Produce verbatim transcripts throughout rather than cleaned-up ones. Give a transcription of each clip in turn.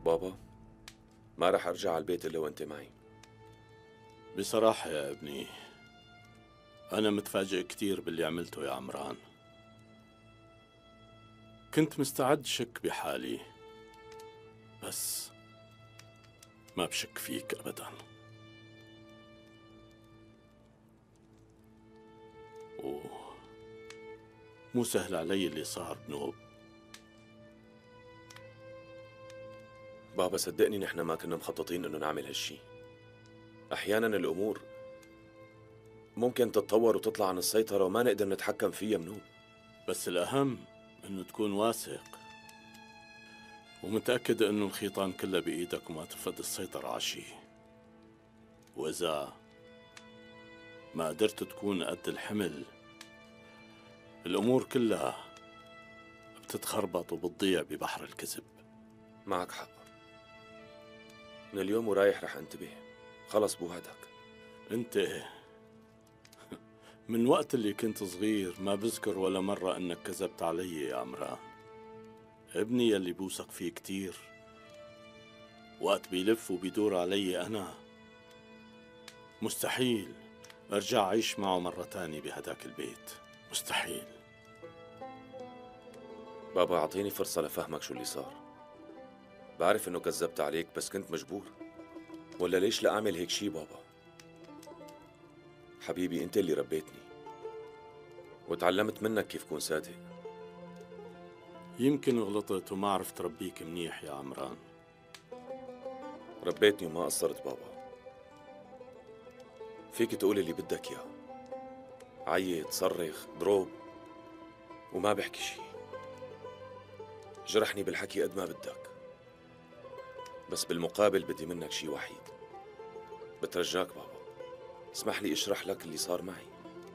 بابا، ما رح أرجع على البيت إلا وأنت معي. بصراحة يا ابني، أنا متفاجئ كتير باللي عملته يا عمران. كنت مستعد شك بحالي، بس ما بشك فيك أبداً. أوه، مو سهل علي اللي صار بنوب. بابا صدقني، نحن ما كنا مخططين إنه نعمل هالشي. أحياناً الأمور ممكن تتطور وتطلع عن السيطرة وما نقدر نتحكم فيها منوب. بس الأهم إنه تكون واثق ومتأكد إنه الخيطان كلها بإيدك وما تفقد السيطرة على شي. وإذا ما قدرت تكون قد الحمل، الأمور كلها بتتخربط وبتضيع ببحر الكذب. معك حق. من اليوم ورايح رح انتبه. خلص بوعدك. انت من وقت اللي كنت صغير ما بذكر ولا مرة انك كذبت علي يا عمران. ابني يلي بوثق فيه كتير، وقت بيلف وبيدور علي انا مستحيل ارجع اعيش معه مرة تانية بهداك البيت. مستحيل. بابا اعطيني فرصة لفهمك شو اللي صار. بعرف انه كذبت عليك بس كنت مجبور. ولا ليش لا اعمل هيك شي بابا؟ حبيبي، انت اللي ربيتني وتعلمت منك كيف كون صادق. يمكن غلطت وما عرفت ربيك منيح يا عمران. ربيتني وما قصرت بابا. فيك تقول اللي بدك اياه، عيط، صرخ، ضرب، وما بحكي شي. جرحني بالحكي قد ما بدك، بس بالمقابل بدي منك شي وحيد. بترجاك بابا، اسمح لي اشرح لك اللي صار معي.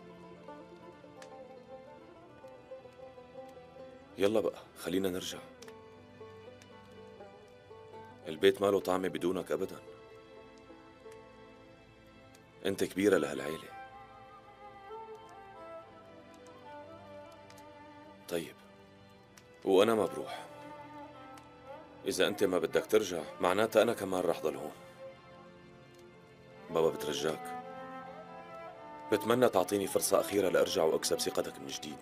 يلا بقى خلينا نرجع. البيت ماله طعمة بدونك أبدا. أنت كبيرة لهالعيلة. طيب، وأنا ما بروح. إذا أنت ما بدك ترجع معناتها أنا كمان رح ضل هون. بابا بترجاك، بتمنى تعطيني فرصة أخيرة لأرجع وأكسب ثقتك من جديد.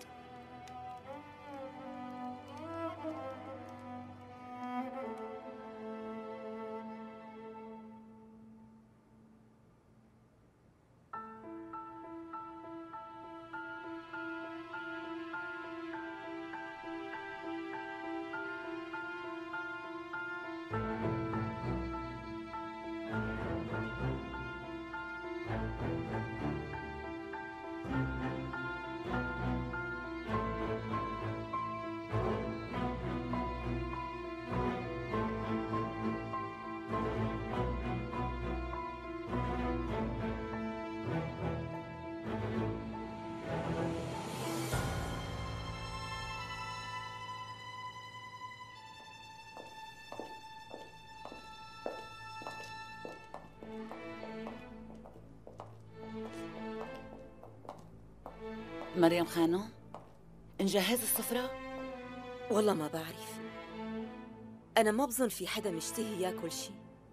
مريم خانم، نجهز السفرة؟ والله ما بعرف. أنا ما بظن في حدا مشتهي ياكل شي.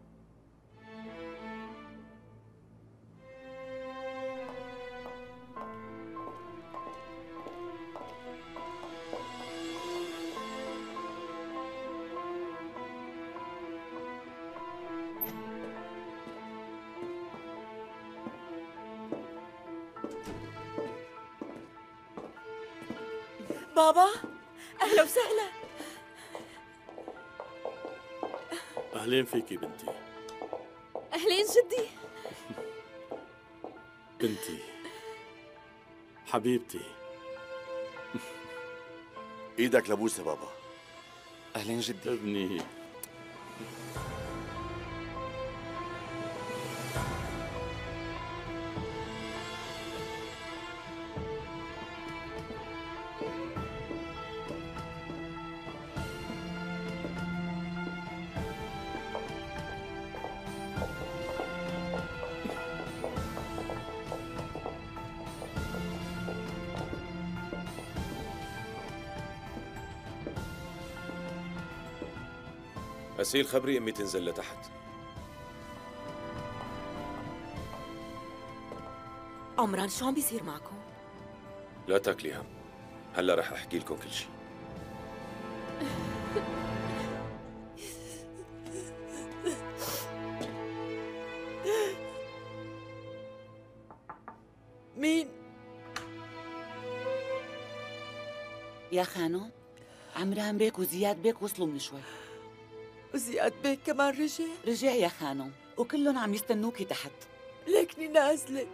بابا، أهلا وسهلا. أهلين فيكي بنتي. أهلين جدي. بنتي حبيبتي. ايدك لبوسه بابا. أهلين جدي. ابني. أسيل خبري أمي تنزل لتحت. عمران شو عم بيصير معكم؟ لا تاكلي هم، هلا رح أحكي لكم كل شيء. مين؟ يا خانم، عمران بيك وزياد بيك وصلوا من شوي. وزياد بيك كمان رجع؟ رجع يا خانم، وكلهم عم يستنوكي تحت. ليكني نازلة.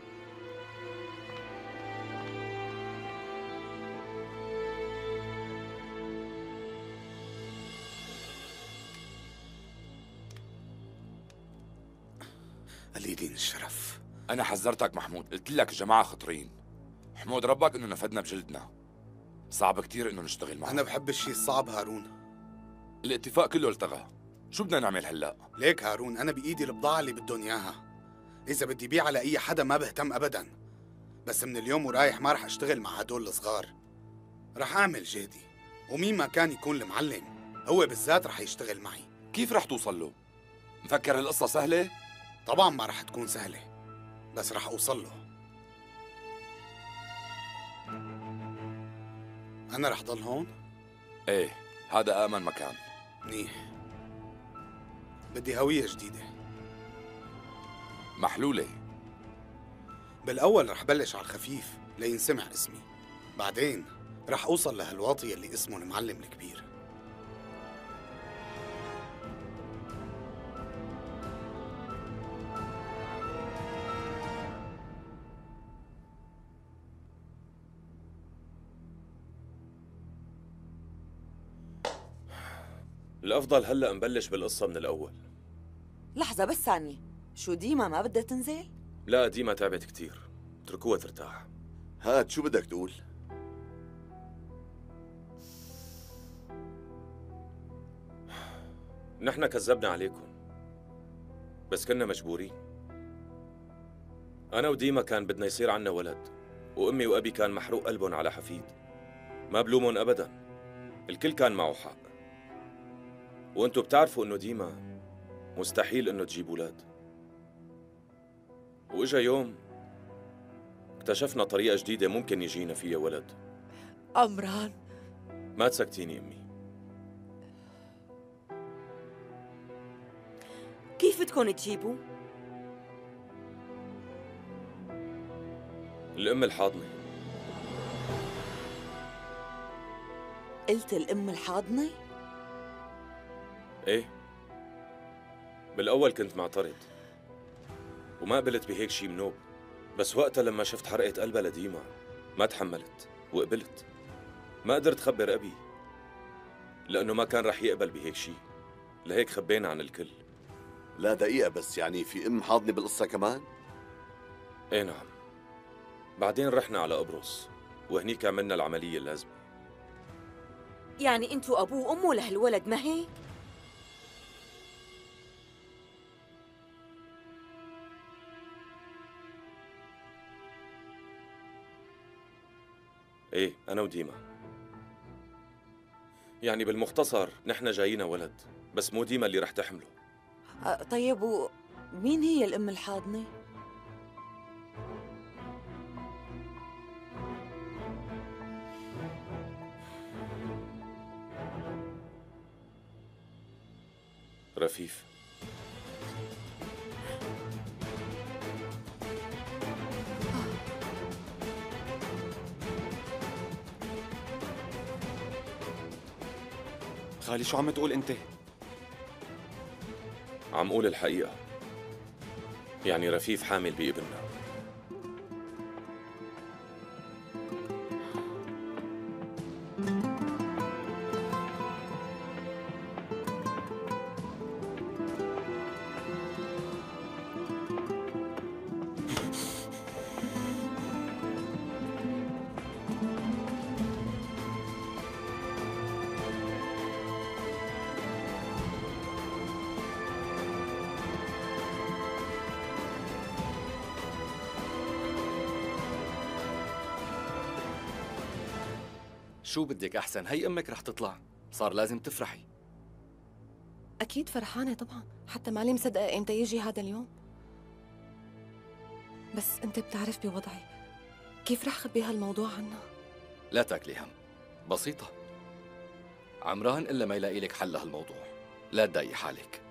اللي يدين الشرف. أنا حذرتك محمود، قلت لك الجماعة خطرين. حمود ربك إنه نفدنا بجلدنا. صعب كتير إنه نشتغل معهم. أنا بحب الشيء الصعب هارون. الاتفاق كله التغى. شو بدنا نعمل هلا؟ ليك هارون، أنا بإيدي البضاعة اللي بدهم إياها. إذا بدي بيع على أي حدا ما بهتم أبداً. بس من اليوم ورايح ما رح أشتغل مع هدول الصغار. رح أعمل جهدي، ومين ما كان يكون المعلم هو بالذات رح يشتغل معي. كيف رح توصل له؟ مفكر القصة سهلة؟ طبعاً ما رح تكون سهلة، بس رح أوصل له. أنا رح ضل هون؟ إيه، هذا آمن مكان. منيح. بدي هوية جديدة. محلولة. بالأول رح بلش على الخفيف لينسمع اسمي، بعدين رح أوصل لهالواطي اللي اسمه المعلم الكبير. الأفضل هلأ نبلش بالقصة من الأول. لحظة بس ثانية، شو ديما ما بدها تنزل؟ لا، ديما تعبت كتير، اتركوها ترتاح. هات شو بدك تقول؟ نحن كذبنا عليكم، بس كنا مجبورين. أنا وديما كان بدنا يصير عنا ولد، وأمي وأبي كان محروق قلبهم على حفيد. ما بلومهم أبداً، الكل كان معه حق. وأنتوا بتعرفوا إنه ديما مستحيل إنه تجيب ولاد. وإجا يوم اكتشفنا طريقة جديدة ممكن يجينا فيها ولد. عمران، ما تسكتيني أمي. كيف بدكم تجيبوا؟ الأم الحاضنة. قلت الأم الحاضنة؟ إيه، بالأول كنت معترض وما قبلت بهيك شي منوب، بس وقتها لما شفت حرقة قلبها لديما ما تحملت وقبلت. ما قدرت خبر أبي لأنه ما كان رح يقبل بهيك شي، لهيك خبينا عن الكل. لا دقيقة بس، يعني في أم حاضنة بالقصة كمان؟ إيه نعم. بعدين رحنا على قبرص وهنيك عملنا العملية اللازمة. يعني انتوا أبوه وأمه لهالولد ما هيك؟ إيه، أنا وديما. يعني بالمختصر نحن جايينا ولد، بس مو ديما اللي رح تحمله. أه طيب، ومين هي الأم الحاضنة؟ رفيف. خالي شو عم تقول انت؟ عم قول الحقيقة، يعني رفيف حامل بابننا. شو بدك أحسن، هي أمك رح تطلع، صار لازم تفرحي. أكيد فرحانة طبعا، حتى مالي مصدقة إمتى يجي هذا اليوم. بس أنت بتعرف بوضعي، كيف رح خبي هالموضوع عنها؟ لا تاكلي هم، بسيطة. عمران إلا ما يلاقي لك حل لهالموضوع، لا تضايقي حالك.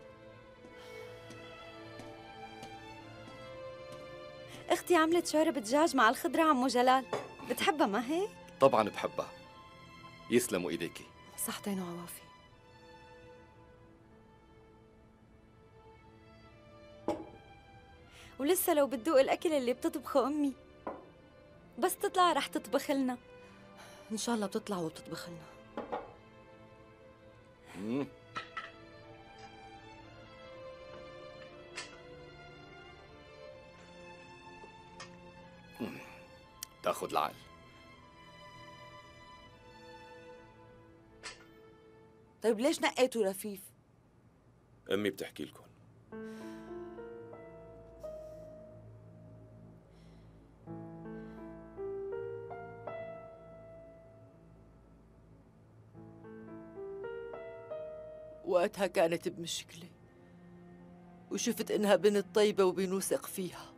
اختي عملت شوربة دجاج مع الخضرة عمو جلال، بتحبها ما هيك؟ طبعا بحبها، يسلموا ايديكي. صحتين وعوافي. ولسه لو بتدوق الأكل اللي بتطبخه أمي، بس تطلع رح تطبخ لنا. إن شاء الله بتطلع وبتطبخ لنا. مم. مم. تاخذ العقل. طيب ليش نقيتوا رفيف؟ أمي بتحكي لكم. وقتها كانت بمشكلة، وشفت إنها بنت طيبة وبنوثق فيها،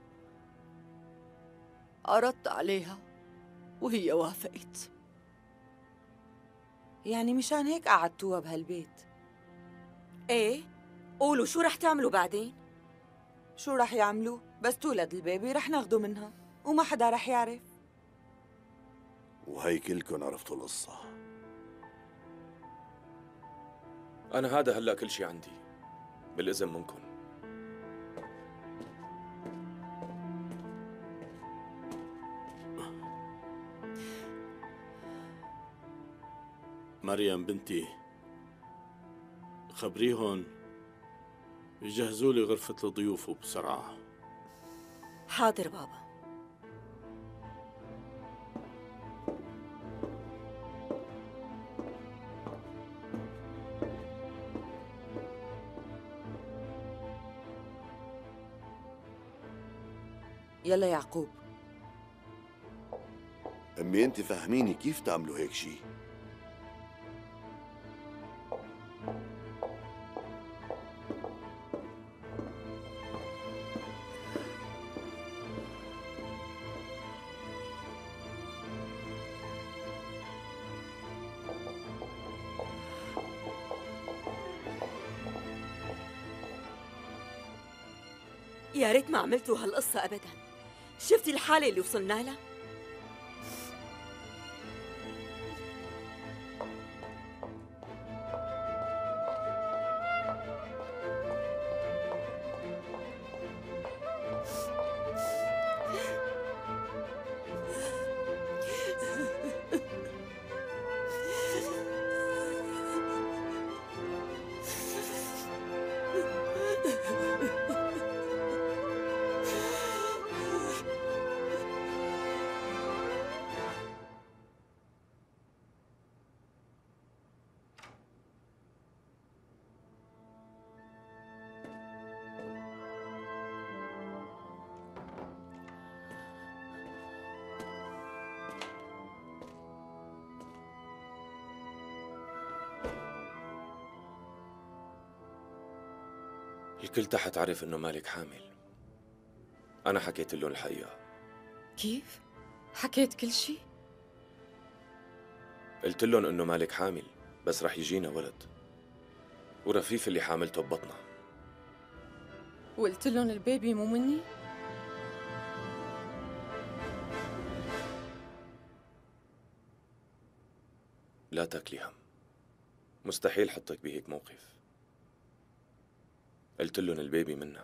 عرضت عليها وهي وافقت. يعني مشان هيك قعدتوها بهالبيت؟ ايه، قولوا شو رح تعملوا بعدين؟ شو رح يعملوا؟ بس تولد البيبي رح ناخده منها وما حدا رح يعرف. وهي كلكن عرفتوا القصة. أنا هذا هلأ كل شي عندي، بالإذن منكم. مريم بنتي، خبريهم يجهزوا لي غرفة الضيوف وبسرعة. حاضر بابا. يلا يعقوب. أمي أنت فهميني كيف تعملوا هيك شي؟ يا ريت ما عملتوا هالقصة أبداً. شفتي الحالة اللي وصلنا لها؟ الكل تحت عرف إنه مالك حامل. أنا حكيت لهم الحقيقة. كيف؟ حكيت كل شي؟ قلت لهم إنه مالك حامل، بس رح يجينا ولد، ورفيف اللي حاملته ببطنها. وقلت لهم البيبي مو مني؟ لا تاكلي هم، مستحيل حطك بهيك موقف. قلت لهم البيبي منا.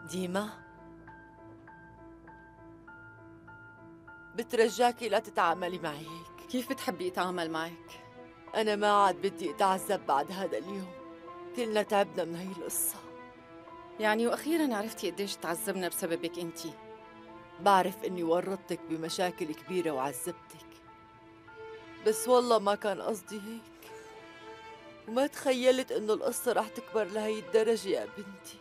ديما بترجاكي لا تتعاملي معي هيك. كيف بتحبي اتعامل معك؟ أنا ما عاد بدي أتعذب بعد هذا اليوم، كلنا تعبنا من هي القصة. يعني وأخيراً عرفتي قديش تعذبنا بسببك أنتي. بعرف إني ورطتك بمشاكل كبيرة وعذبتك، بس والله ما كان قصدي هيك، وما تخيلت إنه القصة رح تكبر لهي الدرجة يا بنتي.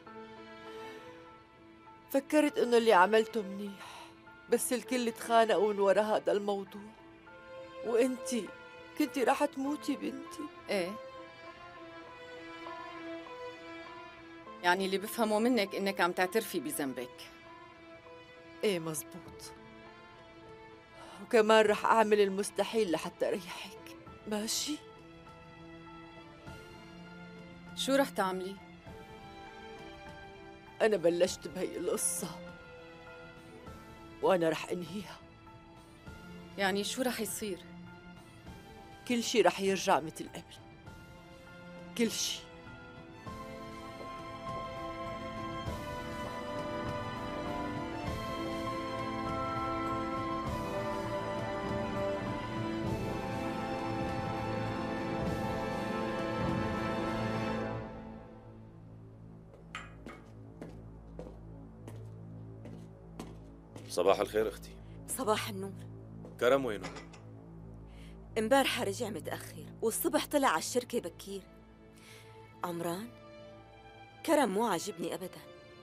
فكرت إنه اللي عملته منيح، بس الكل تخانقوا من ورا هذا الموضوع، وإنتي كنتي رح تموتي بنتي. إيه، يعني اللي بفهمه منك إنك عم تعترفي بذنبك. إيه مزبوط، وكمان رح أعمل المستحيل لحتى أريحك، ماشي؟ شو رح تعملي؟ أنا بلشت بهي القصة وأنا رح أنهيها. يعني شو رح يصير؟ كل شي رح يرجع مثل قبل، كل شي. صباح الخير اختي. صباح النور. كرم وينه؟ امبارحة رجع متأخر والصبح طلع على الشركة بكير. عمران، كرم مو عاجبني أبداً،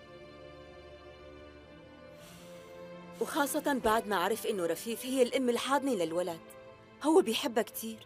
وخاصة بعد ما عرف إنه رفيف هي الأم الحاضنة للولد. هو بيحبها كتير.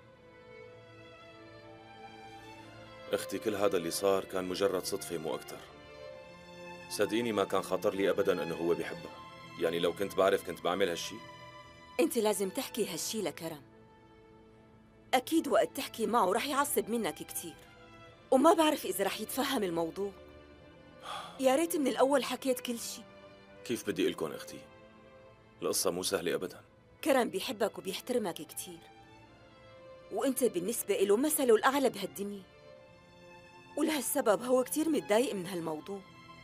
اختي كل هذا اللي صار كان مجرد صدفة مو أكتر. صدقيني ما كان خاطر لي أبداً إنه هو بيحبها. يعني لو كنت بعرف كنت بعمل هالشي. أنت لازم تحكي هالشي لكرم. أكيد وقت تحكي معه رح يعصب منك كتير، وما بعرف إذا رح يتفهم الموضوع. يا ريت من الأول حكيت كل شي. كيف بدي أقلكن اختي؟ القصة مو سهلة أبداً. كرم بيحبك وبيحترمك كتير، وأنت بالنسبة له مثله الأعلى بهالدنيا، ولهالسبب هو كتير متضايق من هالموضوع.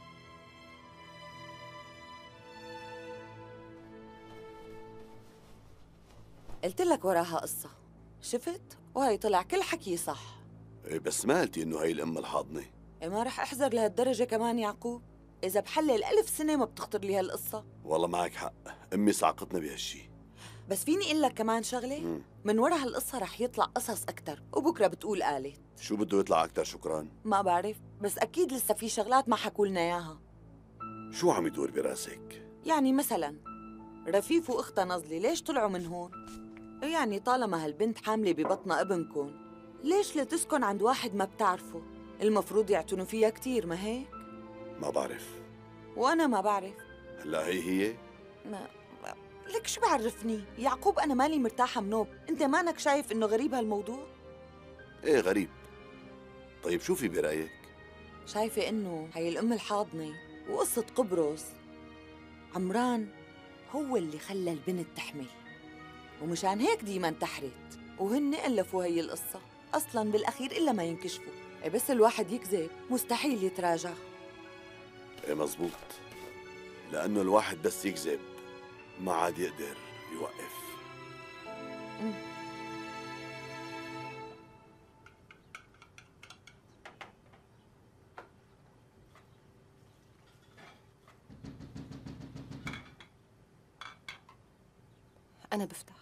قلت لك وراها قصة، شفت؟ وهي طلع كل حكي صح. إيه بس ما قلتي إنه هي الأم الحاضنة. إيه ما رح أحذر لهالدرجة كمان يعقوب؟ إذا بحلل ألف سنة ما بتخطر لي هالقصة. والله معك حق، أمي صعقتنا بهالشي. بس فيني أقول لك كمان شغلة؟ مم. من ورا هالقصة رح يطلع قصص أكتر، وبكرة بتقول قالت. شو بده يطلع أكتر شكران؟ ما بعرف، بس أكيد لسه في شغلات ما حكوا لنا إياها. شو عم يدور براسك؟ يعني مثلاً رفيف وأختها نظلي ليش طلعوا من هون؟ يعني طالما هالبنت حاملة ببطنها ابنكم، ليش لتسكن عند واحد ما بتعرفه؟ المفروض يعتنوا فيها كتير، ما هيك؟ ما بعرف. وأنا ما بعرف. هلا هي هي؟ ما لك شو بعرفني؟ يعقوب أنا مالي مرتاحة منوب، أنت مانك شايف إنه غريب هالموضوع؟ إيه غريب. طيب شو في برأيك؟ شايفة إنه هي الأم الحاضنة وقصة قبرص، عمران هو اللي خلى البنت تحمل، ومشان هيك ديما انتحرت، وهن ألفوا هي القصة أصلاً بالأخير إلا ما ينكشفوا. إيه بس الواحد يكذب مستحيل يتراجع. إيه مزبوط، لأنه الواحد بس يكذب ما عاد يقدر يوقف. م. أنا بفتح.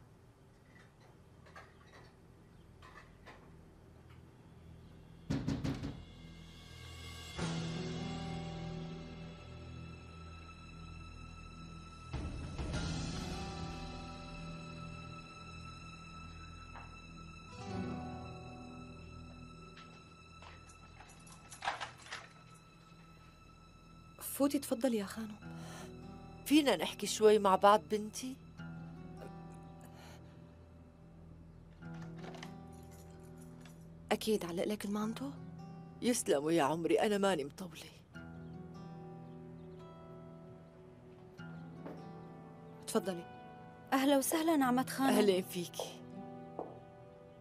فوتي تفضلي يا خانم. فينا نحكي شوي مع بعض بنتي؟ أكيد علق لك المانتو؟ يسلموا يا عمري، أنا ماني مطولة. تفضلي. أهلا وسهلا عمت خانم. أهلين فيكي.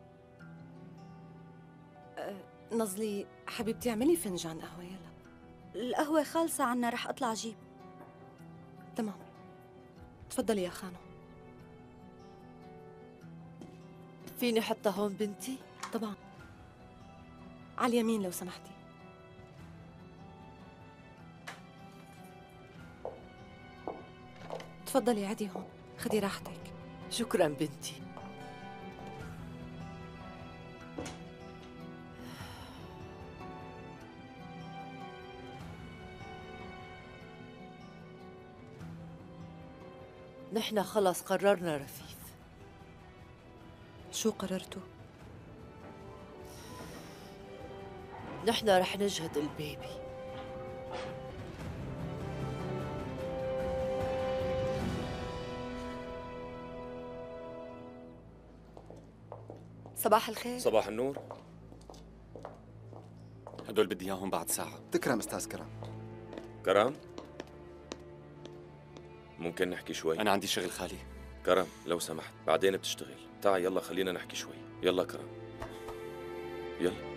أه نظلي حبيبتي اعملي فنجان قهوة يلا. القهوة خالصة عنا، رح أطلع أجيب. تمام، تفضلي يا خانو. فيني حتى هون بنتي؟ طبعا، على اليمين لو سمحتي. تفضلي عدي هون، خدي راحتك. شكرا بنتي. نحن خلص قررنا رفيف. شو قررتوا؟ نحن رح نجهد البيبي. صباح الخير. صباح النور. هدول بدي اياهم بعد ساعة. تكرم استاذ كرم. كرم، ممكن نحكي شوي؟ أنا عندي شغل خالي. كرم لو سمحت، بعدين بتشتغل. تعال يلا خلينا نحكي شوي. يلا كرم، يلا.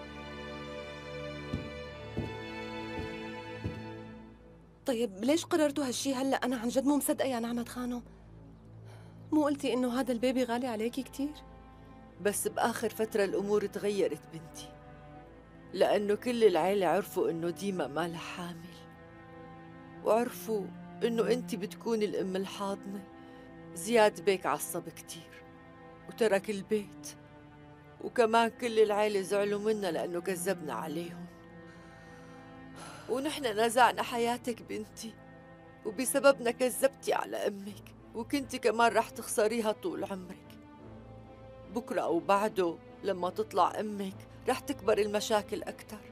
طيب ليش قررتوا هالشي هلا؟ أنا عن جد مو مصدقة يا نعمة خانم. مو قلتي إنه هذا البيبي غالي عليكي كتير؟ بس بآخر فترة الأمور تغيرت بنتي، لأنه كل العيلة عرفوا إنه ديما مالها حامل، وعرفوا إنه أنت بتكوني الأم الحاضنة. زياد بيك عصب كتير وترك البيت، وكمان كل العيلة زعلوا منا لأنه كذبنا عليهم، ونحن نزعنا حياتك بنتي، وبسببنا كذبتي على أمك، وكنتي كمان رح تخسريها طول عمرك. بكرة أو بعده لما تطلع أمك رح تكبر المشاكل أكتر،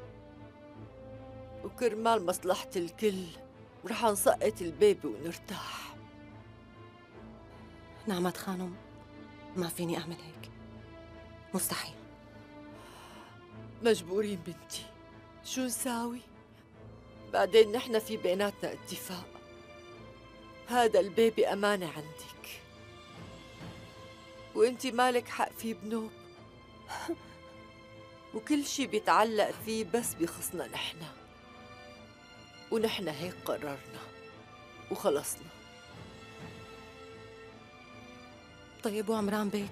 وكرمال مصلحة الكل رح نسقط البيبي ونرتاح. نعمة خانم، ما فيني أعمل هيك، مستحيل. مجبورين بنتي، شو نساوي؟ بعدين نحن في بيناتنا اتفاق، هذا البيبي أمانة عندك، وانتي مالك حق فيه بنوب، وكل شي بيتعلق فيه بس بيخصنا نحن، ونحن هيك قررنا وخلصنا. طيب وعمران بيك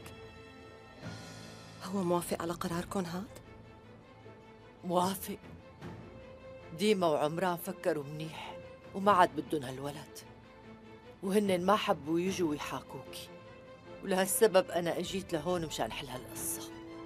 هو موافق على قراركم هاد؟ موافق. ديما وعمران فكروا منيح وما عاد بدهم هالولد، وهن ما حبوا يجوا ويحاكوكي، ولهالسبب أنا أجيت لهون مشان حل هالقصة.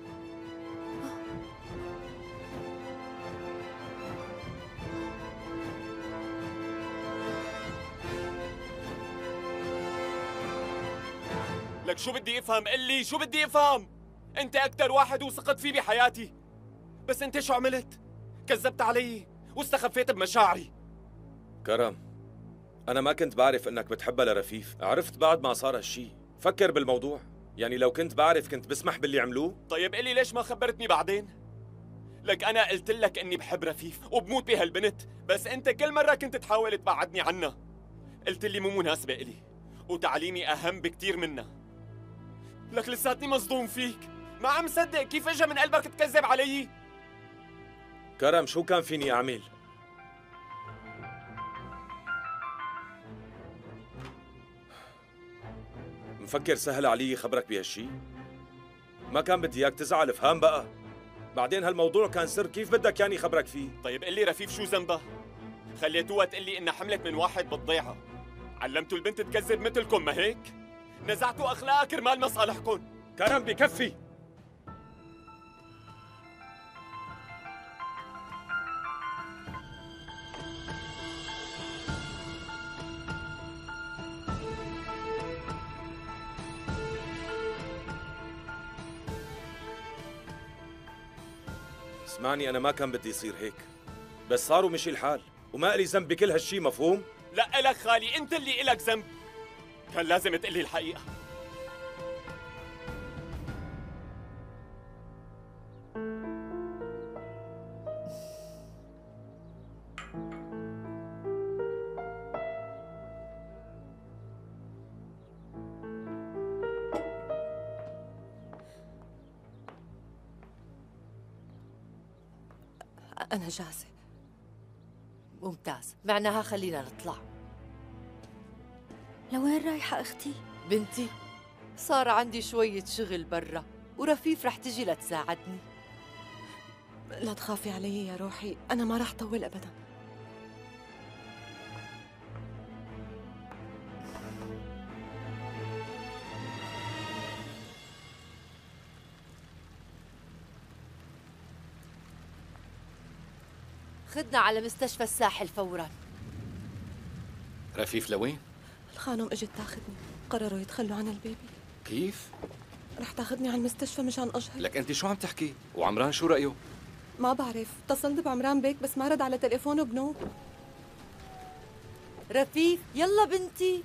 لك شو بدي افهم؟ قلي شو بدي افهم؟ انت اكثر واحد وثقت فيه بحياتي، بس انت شو عملت؟ كذبت علي واستخفيت بمشاعري. كرم، أنا ما كنت بعرف إنك بتحبها لرفيف، عرفت بعد ما صار هالشي. فكر بالموضوع، يعني لو كنت بعرف كنت بسمح باللي عملوه؟ طيب قلي ليش ما خبرتني بعدين؟ لك أنا قلت لك إني بحب رفيف وبموت بهالبنت، بس أنت كل مرة كنت تحاول تبعدني عنها. قلت لي مو مناسبة إلي وتعليمي أهم بكتير منها. لك لساتني مصدوم فيك، ما عم صدق كيف اجى من قلبك تكذب علي. كرم شو كان فيني أعمل؟ مفكر سهل علي خبرك بهالشي؟ ما كان بدي اياك تزعل، افهم بقى. بعدين هالموضوع كان سر، كيف بدك ياني خبرك فيه؟ طيب قل لي رفيف شو ذنبها؟ خليتوها تقول لي انها حملت من واحد بالضيعه، علمتوا البنت تكذب مثلكم، ما هيك؟ نزعتوا اخلاقها كرمال مصالحكم. كرم بكفي. اسمعني، أنا ما كان بدي يصير هيك، بس صار ومشي الحال، وما إلي ذنب بكل هالشي، مفهوم؟ لا إلك خالي، أنت اللي إلك ذنب. كان لازم تقلي الحقيقة. أنا جاهزة. ممتاز، معناها خلينا نطلع. لوين رايحة أختي؟ بنتي، صار عندي شوية شغل برا ورفيف رح تجي لتساعدني. لا تخافي علي يا روحي، أنا ما رح طول أبدا. خدنا على مستشفى الساحل فورا. رفيف لوين؟ الخانم اجت تاخذني، قرروا يتخلوا عن البيبي. كيف؟ رح تاخذني على المستشفى مشان أجهر. لك انت شو عم تحكي؟ وعمران شو رأيه؟ ما بعرف، اتصلت بعمران بيك بس ما رد على تليفونه بنوب. رفيف يلا بنتي.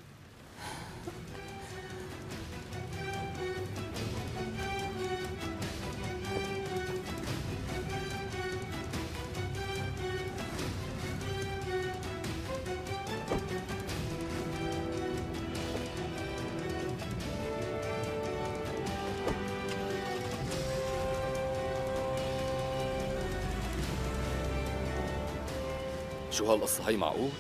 شو هالقصة هي معقول؟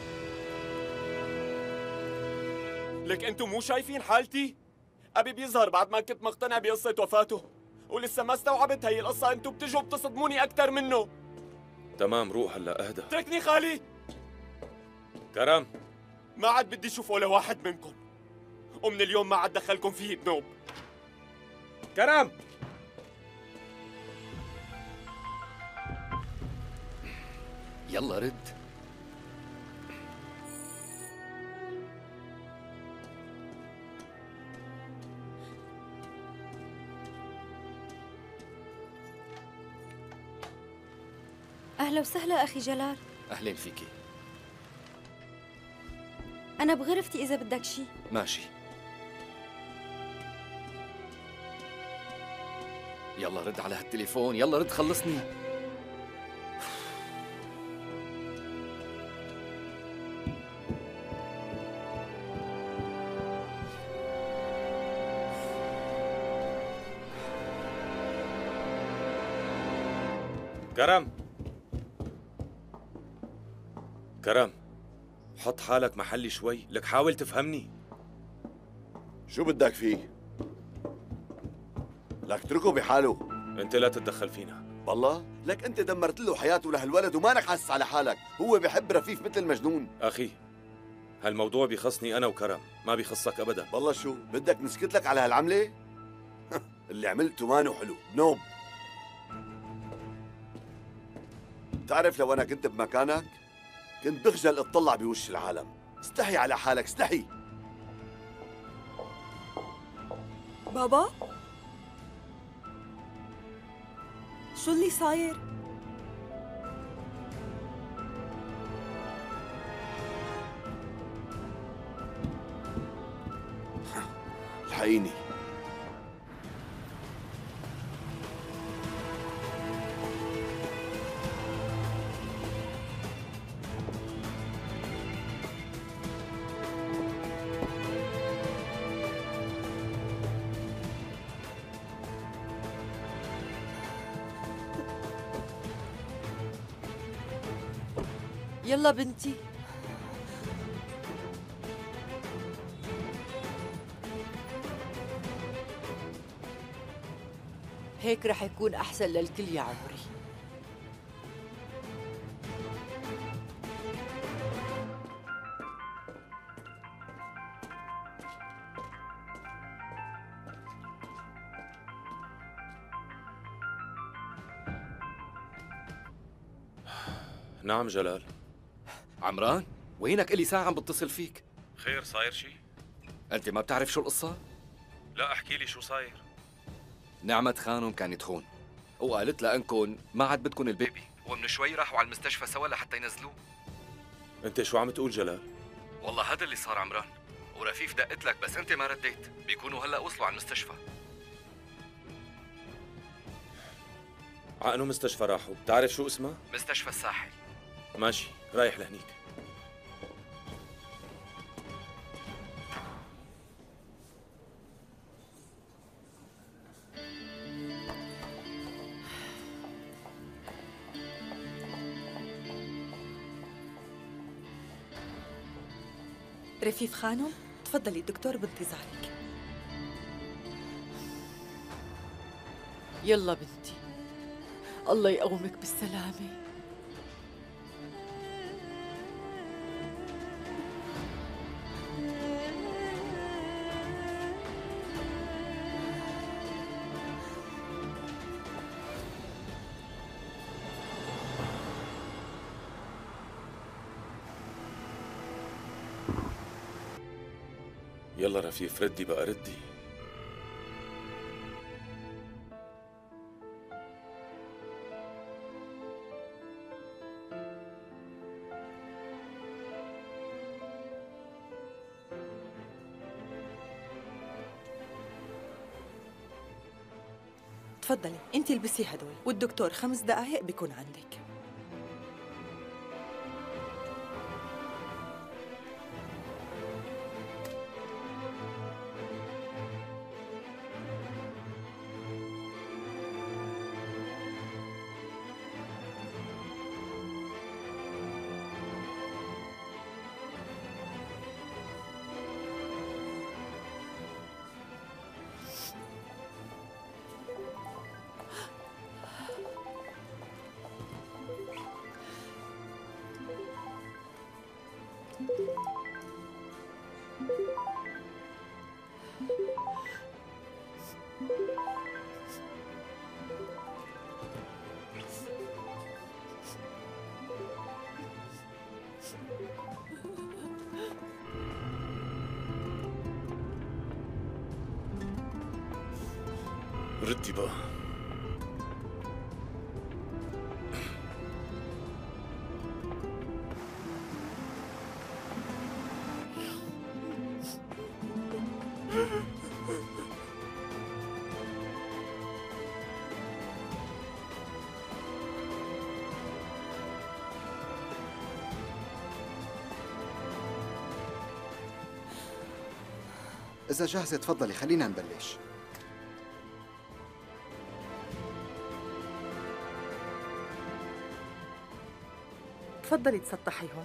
لك انتم مو شايفين حالتي؟ ابي بيظهر بعد ما كنت مقتنع بقصة وفاته، ولسه ما استوعبت هي القصة، انتم بتجوا بتصدموني أكثر منه. تمام روح هلا اهدى. تركني خالي. كرم، ما عاد بدي اشوف ولا واحد منكم، ومن اليوم ما عاد دخلكم فيه بنوب. كرم، يلا رد. أهلا وسهلا أخي جلال. أهلين فيكي. أنا بغرفتي إذا بدك شي. ماشي. يلا رد على هالتليفون، يلا رد خلصني. كرم، كرم، حط حالك محلي شوي، لك حاول تفهمني. شو بدك فيه؟ لك اتركه بحاله. انت لا تتدخل فينا. والله لك انت دمرت له حياته لهالولد ومانك حاسس على حالك، هو بحب رفيف مثل المجنون. اخي هالموضوع بيخصني انا وكرم، ما بيخصك ابدا. والله شو بدك نسكت لك على هالعمله؟ اللي عملته مانو حلو، نوب. بتعرف لو أنا كنت بمكانك كنت بخجل اطلع بوش العالم. استحي على حالك، استحي. بابا؟ شو اللي صاير؟ الحقيني. يلا بنتي. هيك رح يكون أحسن للكل يا عمري. نعم جلال. عمران، وينك؟ إلي ساعة عم بتصل فيك. خير صاير شي؟ أنت ما بتعرف شو القصة؟ لا احكي لي شو صاير. نعمة خانم كانت هون وقالت لأنكن ما عاد بدكن البيبي، ومن شوي راحوا على المستشفى سوا لحتى ينزلوه. انت شو عم تقول جلال؟ والله هذا اللي صار عمران، ورفيف دقت لك بس انت ما رديت، بيكونوا هلا وصلوا على المستشفى. عقنوا مستشفى راحوا، بتعرف شو اسمها؟ مستشفى الساحل. ماشي رايح لهنيك. رفيف خانم، تفضلي الدكتور بانتظارك. يلا بنتي، الله يقومك بالسلامة. يلا رفيف، ردي بقى ردي. تفضلي انت البسي هدول، والدكتور خمس دقائق بيكون عندك. ردي بقى. إذا جاهزة تفضلي خلينا نبلش. تفضلي تسطحي هون.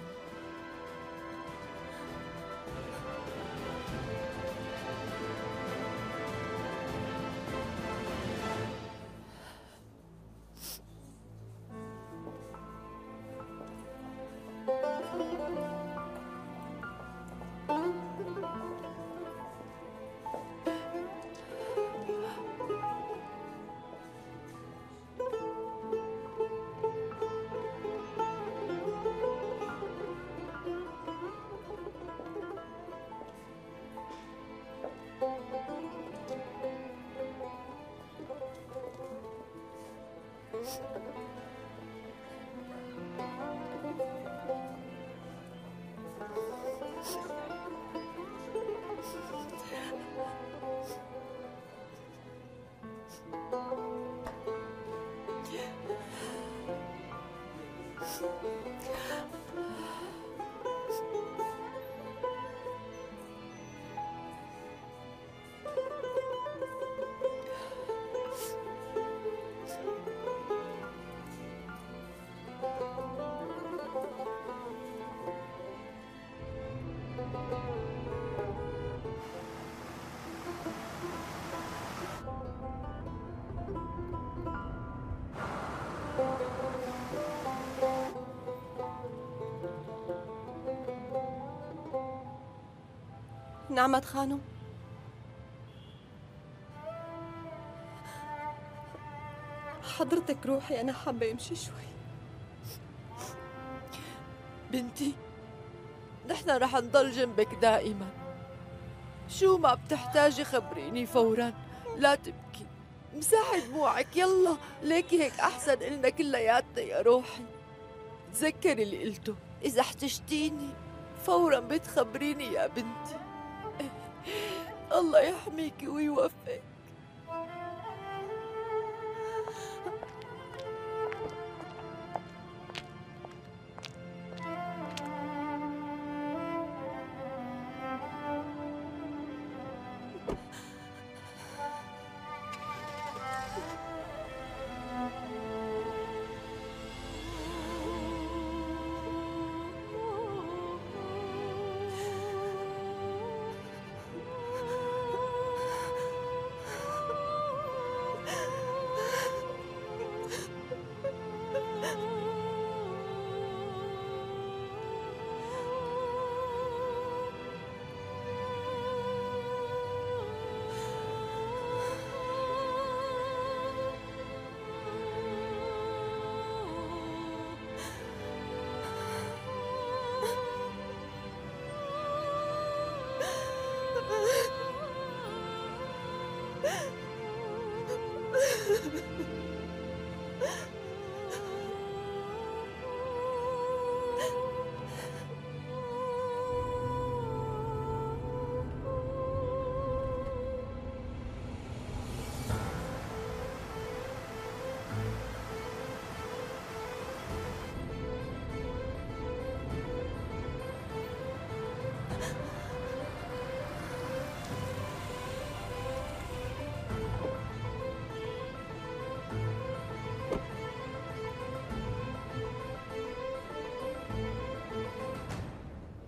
نعمت خانم، حضرتك روحي، أنا حابة أمشي شوي. بنتي، نحن رح نضل جنبك دائما. شو ما بتحتاجي خبريني فورا، لا تبكي، مساحي دموعك يلا، ليكي هيك أحسن إلنا كلياتنا يا روحي. تذكري اللي قلته، إذا احتجتيني فورا بتخبريني يا بنتي. الله يحميكي ويوفقك.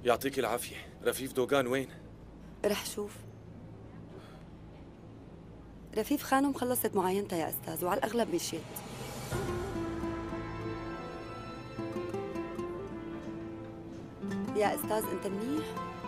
يعطيك العافية. رفيف دوغان وين؟ رح شوف. رفيف خانم خلصت معاينتها يا أستاذ، وعلى الأغلب مشيت. يا أستاذ أنت منيح؟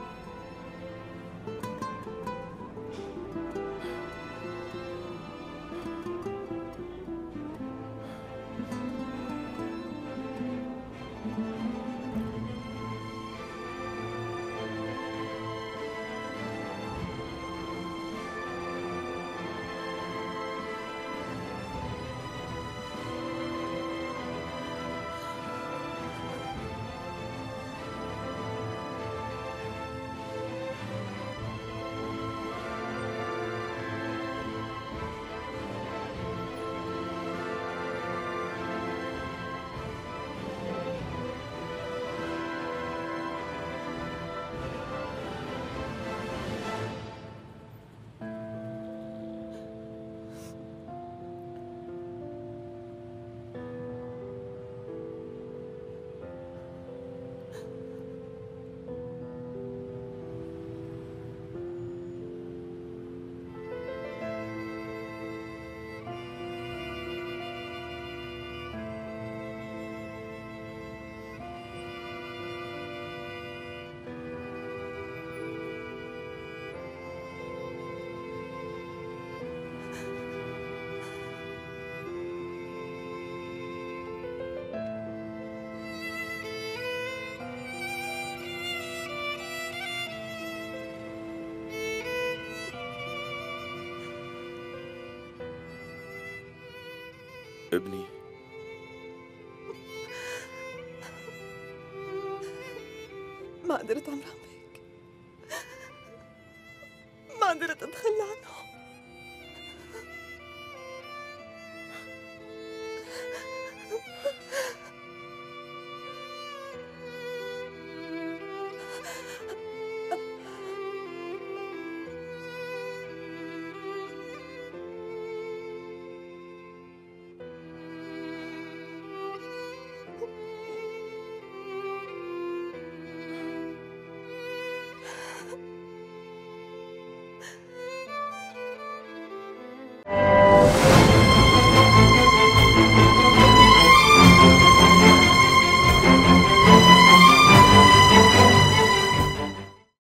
ابني. ما قدرت عمران بيك، ما قدرت اتخلى عنه.